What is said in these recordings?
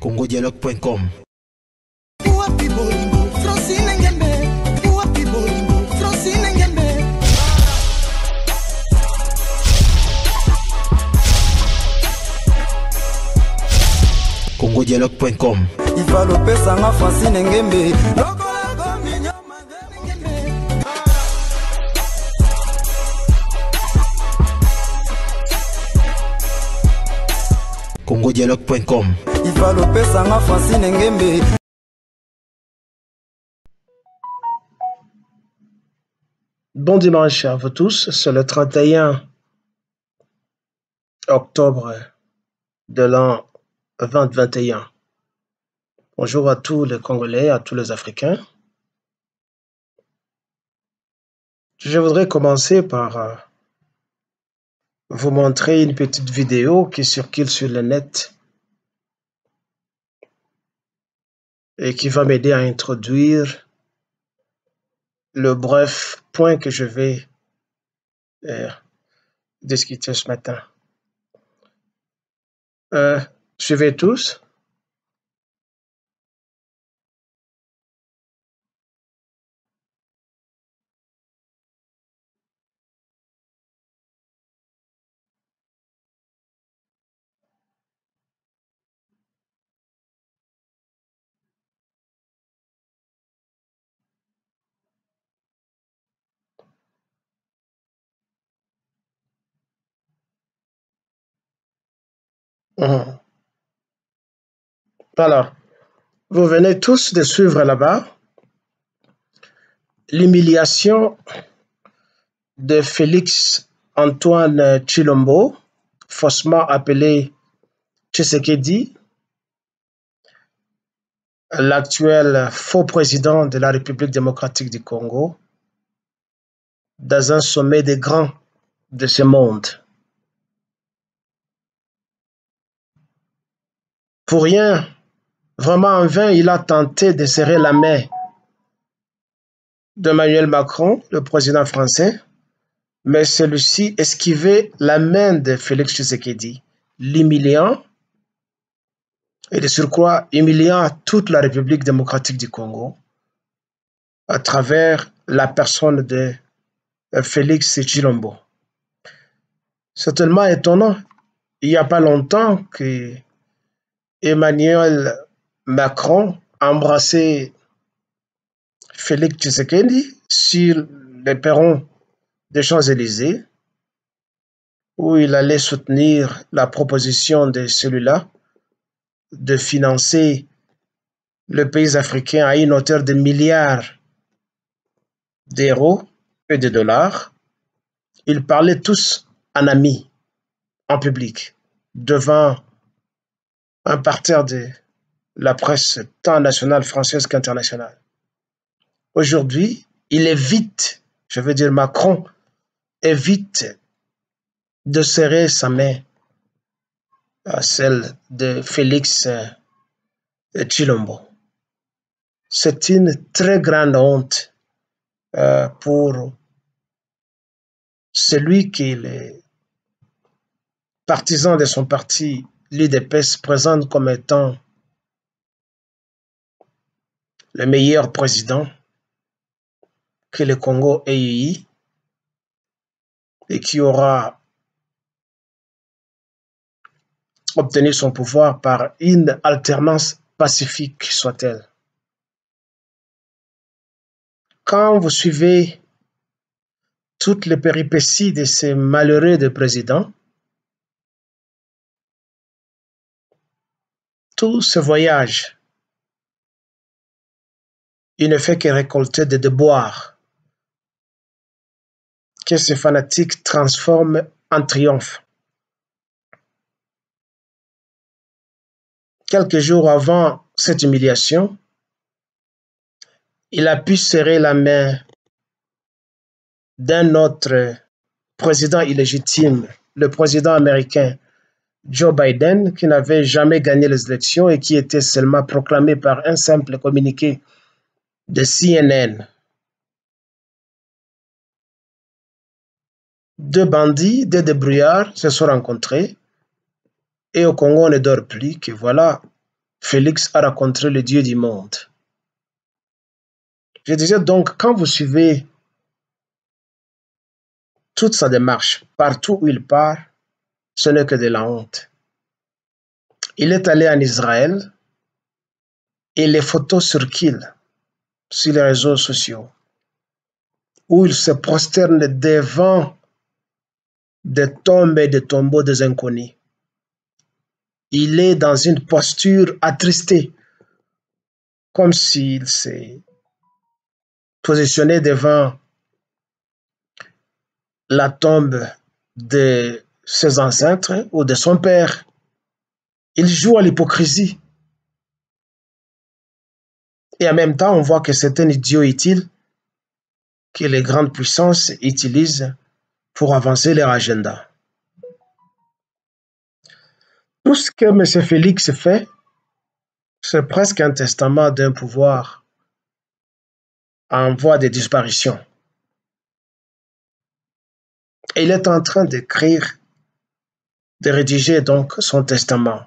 congodialogue.com. congodialogue.com. Ifalopesanga Francine Ngembe. congodialogue.com. Ifalopesanga Francine Ngembe. Bon dimanche à vous tous, c'est le 31 octobre de l'an 2021. Bonjour à tous les Congolais, à tous les Africains. Je voudrais commencer par vous montrer une petite vidéo qui circule sur le net et qui va m'aider à introduire le bref point que je vais discuter ce matin. Suivez tous. Alors, vous venez tous de suivre là-bas l'humiliation de Félix Antoine Tshilombo, faussement appelé Tshisekedi, l'actuel faux président de la République démocratique du Congo, dans un sommet des grands de ce monde. Pour rien, vraiment en vain, il a tenté de serrer la main d'Emmanuel Macron, le président français, mais celui-ci esquivait la main de Félix Tshisekedi, l'humiliant et de surcroît humiliant toute la République démocratique du Congo à travers la personne de Félix Tshilombo. C'est tellement étonnant. Il n'y a pas longtemps que Emmanuel Macron a embrassé Félix Tshisekedi sur les perrons des Champs-Élysées, où il allait soutenir la proposition de celui-là de financer le pays africain à une hauteur de milliards d'euros et de dollars. Ils parlaient tous en amis, en public, devant un parterre de la presse tant nationale française qu'internationale. Aujourd'hui, il évite, je veux dire Macron, évite de serrer sa main à celle de Félix Tshilombo. C'est une très grande honte pour celui qui est le partisan de son parti, l'UDPS, présente comme étant le meilleur président que le Congo ait eu et qui aura obtenu son pouvoir par une alternance pacifique soit-elle. Quand vous suivez toutes les péripéties de ces malheureux de présidents, tout ce voyage, il ne fait que récolter des déboires que ces fanatiques transforment en triomphe. Quelques jours avant cette humiliation, il a pu serrer la main d'un autre président illégitime, le président américain Joe Biden, qui n'avait jamais gagné les élections et qui était seulement proclamé par un simple communiqué de CNN. Deux bandits, deux débrouillards se sont rencontrés et au Congo on ne dort plus, que voilà, Félix a rencontré le Dieu du monde. Je disais donc, quand vous suivez toute sa démarche, partout où il part, ce n'est que de la honte. Il est allé en Israël et les photos circulent sur les réseaux sociaux où il se prosterne devant des tombes et des tombeaux des inconnus. Il est dans une posture attristée, comme s'il s'est positionné devant la tombe de ses ancêtres ou de son père. Il joue à l'hypocrisie. Et en même temps, on voit que c'est un idiot utile que les grandes puissances utilisent pour avancer leur agenda. Tout ce que M. Félix fait, c'est presque un testament d'un pouvoir en voie de disparition. Et il est en train d'écrire, de rédiger donc son testament.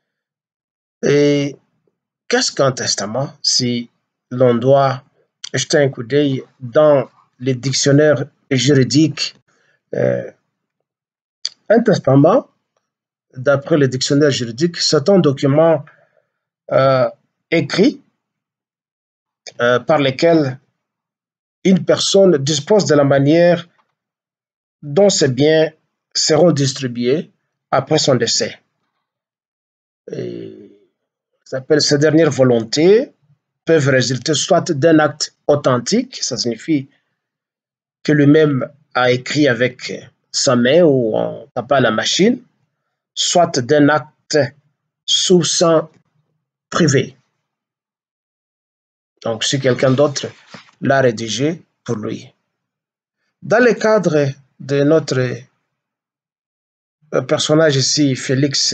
Et qu'est-ce qu'un testament si l'on doit jeter un coup d'œil dans les dictionnaires juridiques? Un testament, d'après le dictionnaire juridique, c'est un document écrit par lequel une personne dispose de la manière dont ses biens seront distribués après son décès. Et ces dernières volontés peuvent résulter soit d'un acte authentique, ça signifie que lui-même a écrit avec sa main ou en tapant à la machine, soit d'un acte sous sang privé. Donc, si quelqu'un d'autre l'a rédigé pour lui. Dans le cadre de notre personnage ici, Félix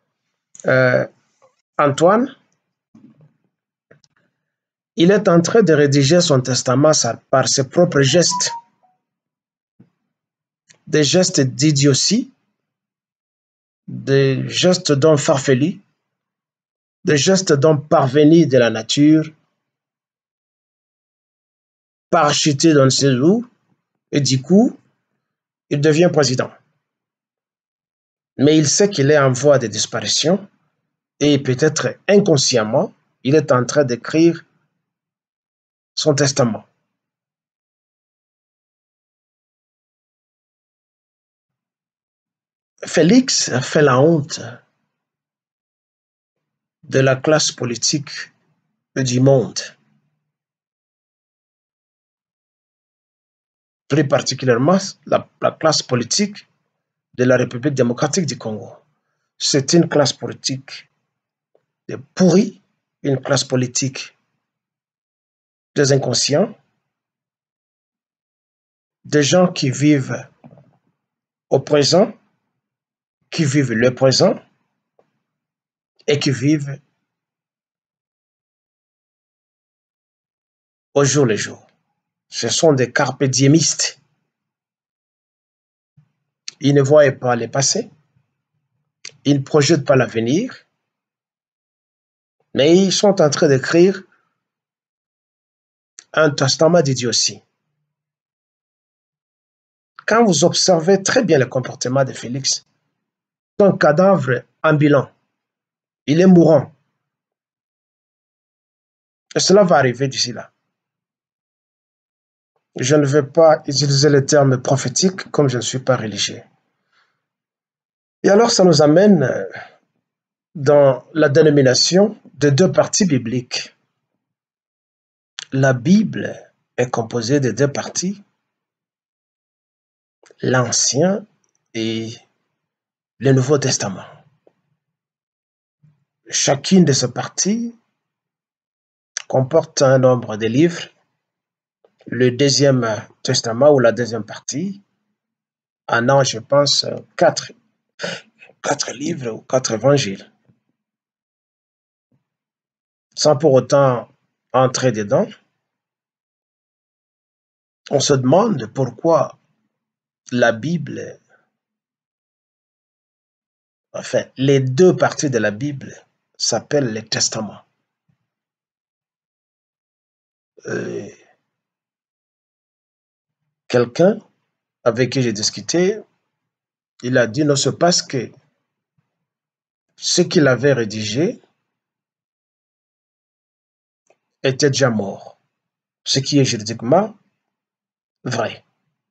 Antoine, il est en train de rédiger son testament par ses propres gestes, des gestes d'idiotie, des gestes d'homme farfelu, des gestes d'homme parvenu de la nature, parachuté dans ses roues, et du coup, il devient président. Mais il sait qu'il est en voie de disparition et peut-être inconsciemment, il est en train d'écrire son testament. Félix fait la honte de la classe politique du monde, plus particulièrement la classe politique de la République démocratique du Congo. C'est une classe politique pourrie, une classe politique des inconscients, des gens qui vivent au présent, qui vivent le présent et qui vivent au jour le jour. Ce sont des carpe diemistes. Ils ne voient pas le passé, ils ne projettent pas l'avenir, mais ils sont en train d'écrire un testament d'idiotie. Quand vous observez très bien le comportement de Félix, c'est un cadavre ambulant. Il est mourant. Et cela va arriver d'ici là. Je ne vais pas utiliser le terme prophétique comme je ne suis pas religieux. Et alors, ça nous amène dans la dénomination de deux parties bibliques. La Bible est composée de deux parties, l'Ancien et le Nouveau Testament. Chacune de ces parties comporte un nombre de livres. Le deuxième testament ou la deuxième partie en a, je pense, quatre livres ou 4 évangiles. Sans pour autant entrer dedans, on se demande pourquoi la Bible, enfin, les deux parties de la Bible s'appellent les testaments. Quelqu'un avec qui j'ai discuté, il a dit non, c'est parce que ce qu'il avait rédigé était déjà mort, ce qui est juridiquement vrai,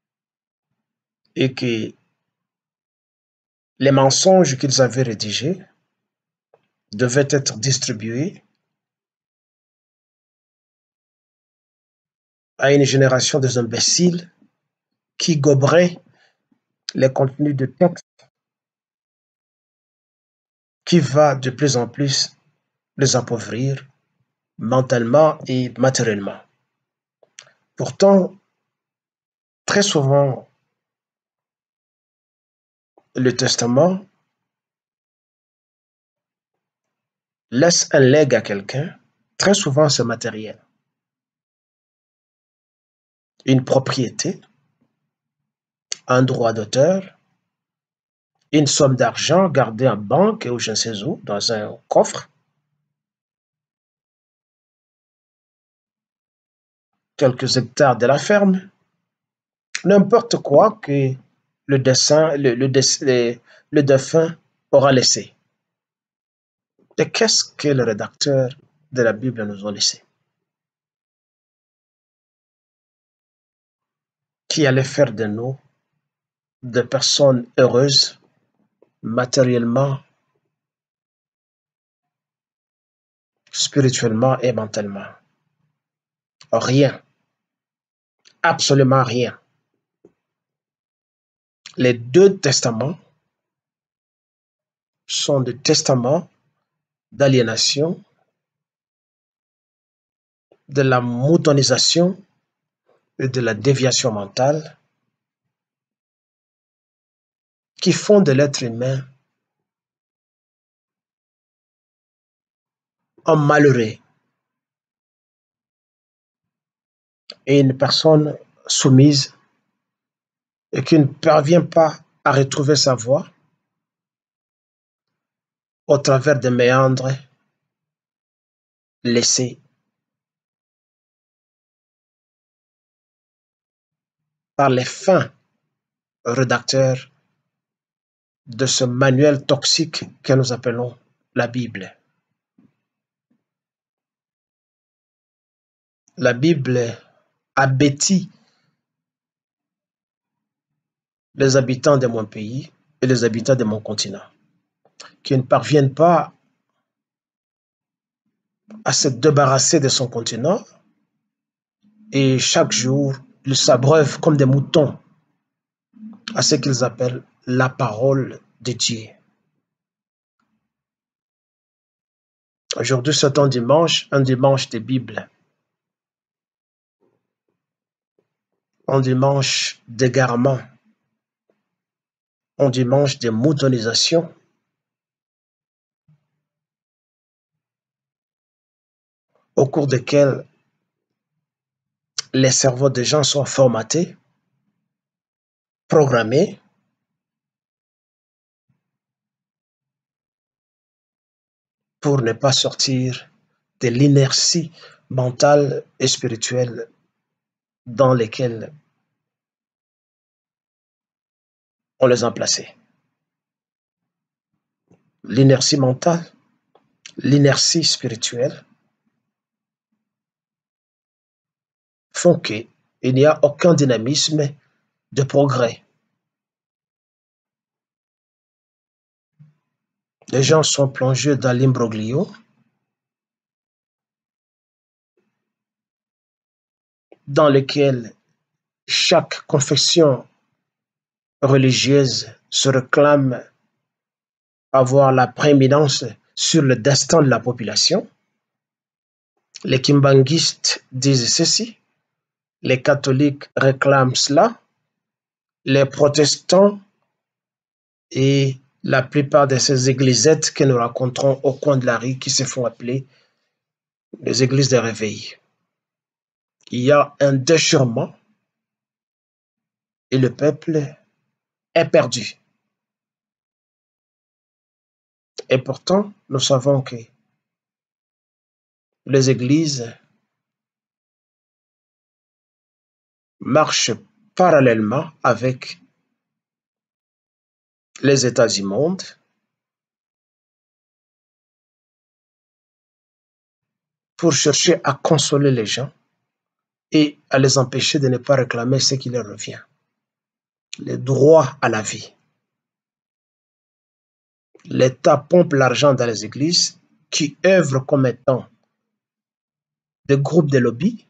et que les mensonges qu'ils avaient rédigés devaient être distribués à une génération des imbéciles qui goberaient les contenus de texte qui va de plus en plus les appauvrir mentalement et matériellement. Pourtant, très souvent, le testament laisse un legs à quelqu'un. Très souvent, c'est matériel. Une propriété, un droit d'auteur, une somme d'argent gardée en banque ou je ne sais où, dans un coffre, quelques hectares de la ferme, n'importe quoi que le défunt aura laissé. Et qu'est-ce que le rédacteur de la Bible nous a laissé? Qui allait faire de nous des personnes heureuses matériellement, spirituellement et mentalement? Rien, absolument rien. Les deux testaments sont des testaments d'aliénation, de la moutonisation et de la déviation mentale qui font de l'être humain un malheureux et une personne soumise et qui ne parvient pas à retrouver sa voie au travers des méandres laissés par les fins rédacteurs de ce manuel toxique que nous appelons la Bible. La Bible abêtit les habitants de mon pays et les habitants de mon continent, qui ne parviennent pas à se débarrasser de son continent et chaque jour, ils s'abreuvent comme des moutons à ce qu'ils appellent la parole de Dieu. Aujourd'hui, c'est un dimanche de Bible, un dimanche d'égarement, un dimanche de moutonisation, au cours desquels les cerveaux des gens sont formatés, programmés, pour ne pas sortir de l'inertie mentale et spirituelle dans lesquelles on les a placés. L'inertie mentale, l'inertie spirituelle font qu'il n'y a aucun dynamisme de progrès. Les gens sont plongés dans l'imbroglio, dans lequel chaque confession religieuse se réclame avoir la prééminence sur le destin de la population. Les kimbanguistes disent ceci, les catholiques réclament cela, les protestants et la plupart de ces églisettes que nous rencontrons au coin de la rue qui se font appeler les églises de réveil. Il y a un déchirement et le peuple est perdu. Et pourtant, nous savons que les églises marchent parallèlement avec les États immondes pour chercher à consoler les gens et à les empêcher de ne pas réclamer ce qui leur revient, le droit à la vie. L'État pompe l'argent dans les églises qui œuvrent comme étant des groupes de lobby.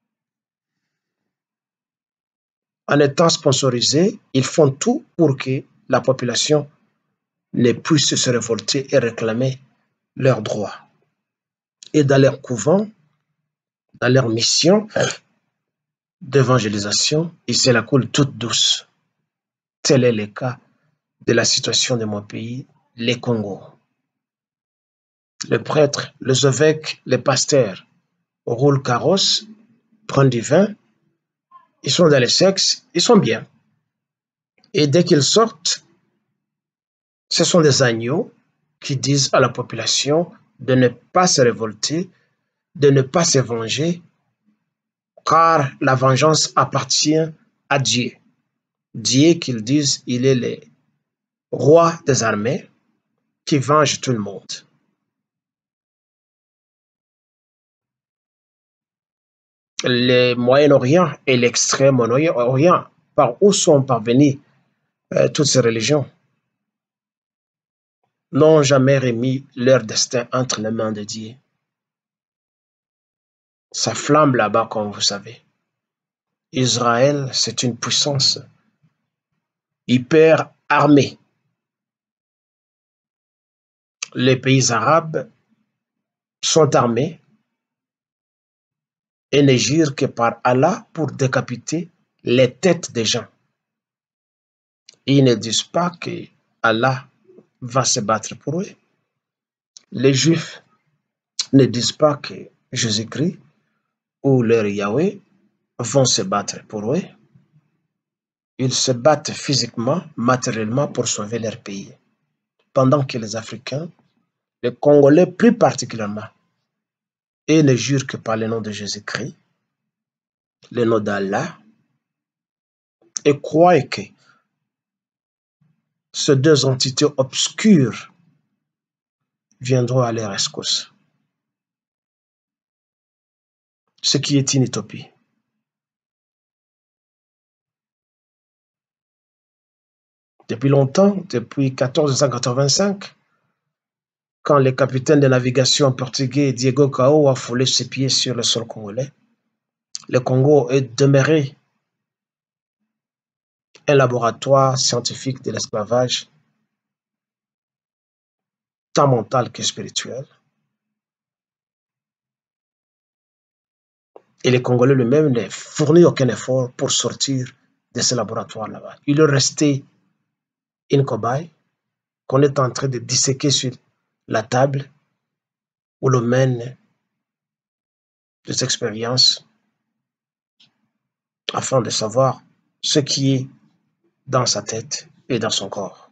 En étant sponsorisés, ils font tout pour que la population ne puisse se révolter et réclamer leurs droits. Et dans leur couvent, dans leur mission d'évangélisation, ils se la coulent toute douce. Tel est le cas de la situation de mon pays, les Congo. Les prêtres, les évêques, les pasteurs roulent carrosse, prennent du vin, ils sont dans les sexes, ils sont bien. Et dès qu'ils sortent, ce sont des agneaux qui disent à la population de ne pas se révolter, de ne pas se venger, car la vengeance appartient à Dieu. Dieu, qu'ils disent, il est le roi des armées qui venge tout le monde. Le Moyen-Orient et l'Extrême-Orient, par où sont parvenues toutes ces religions, n'ont jamais remis leur destin entre les mains de Dieu. Ça flambe là-bas, comme vous savez. Israël, c'est une puissance hyper armée. Les pays arabes sont armés et ne jurent que par Allah pour décapiter les têtes des gens. Ils ne disent pas que Allah va se battre pour eux. Les Juifs ne disent pas que Jésus-Christ ou leur Yahweh vont se battre pour eux. Ils se battent physiquement, matériellement pour sauver leur pays. Pendant que les Africains, les Congolais plus particulièrement, et ne jurent que par le nom de Jésus-Christ, le nom d'Allah, et croient que ces deux entités obscures viendront à leur rescousse. Ce qui est une utopie. Depuis longtemps, depuis 1485, quand le capitaine de navigation portugais Diego Cao a foulé ses pieds sur le sol congolais, le Congo est demeuré un laboratoire scientifique de l'esclavage, tant mental que spirituel. Et les Congolais eux-mêmes ne fournissent aucun effort pour sortir de ce laboratoire là-bas. Il leur restait une cobaye qu'on est en train de disséquer sur la table où l'on mène des expériences afin de savoir ce qui est dans sa tête et dans son corps.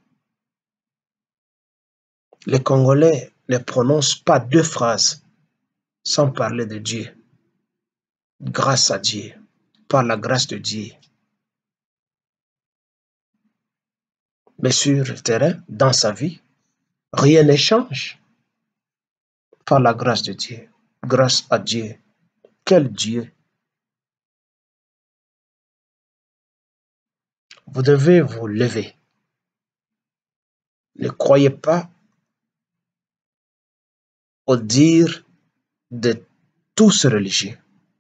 Les Congolais ne prononcent pas deux phrases sans parler de Dieu. Grâce à Dieu, par la grâce de Dieu. Mais sur le terrain, dans sa vie, rien ne change. Par la grâce de Dieu, grâce à Dieu. Quel Dieu! Vous devez vous lever. Ne croyez pas au dire de tous religieux.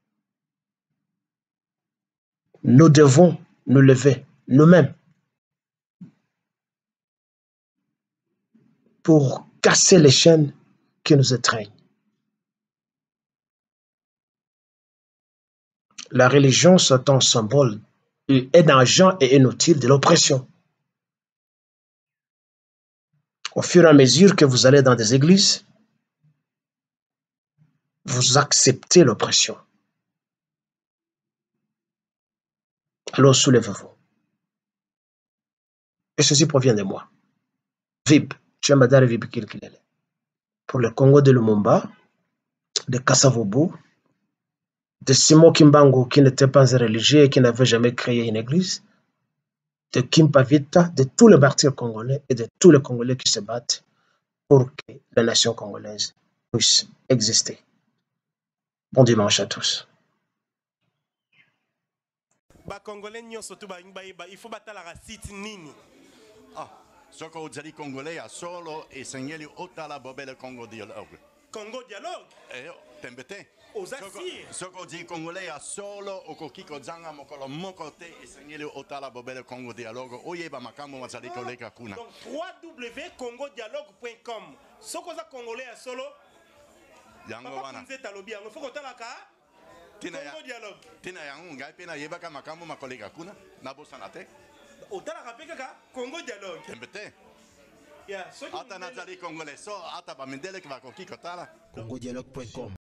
Nous devons nous lever nous-mêmes pour casser les chaînes qui nous étreignent. La religion, c'est un symbole, un agent et un outil de l'oppression. Au fur et à mesure que vous allez dans des églises, vous acceptez l'oppression. Alors soulevez-vous. Et ceci provient de moi. Vib, Tchemadar Vib Kilkilele. Pour le Congo de Lumumba, de Kassavobo, de Simon Kimbangu qui n'était pas un religieux et qui n'avait jamais créé une église, de Kim Pavita, de tous les martyrs congolais et de tous les Congolais qui se battent pour que la nation congolaise puisse exister. Bon dimanche à tous. Il faut battre la site nini. Ah, ce qu'on dit congolais à solo et seigneur otala bobele Congo dialogue. Congo dialogue. Eh, tembete. Aux assires. Ce qu'on dit congolais à solo au kokiko zanga mokolo mokote et seigneur otala bobele Congo dialogue. Oyeba makambo mazali koleka kuna. Donc www.congodialogue.com. Ce qu'on a congolais à solo. Yango wana. Il faut que Congo dialogue. Tina yango ngai pena yebaka makambo makoleka kuna na bosana te. Otala kapeka Congo dialogue. Tembete. Yeah, ata nazali congolais so ata bamendele ki bakokiko tala congodialogue.com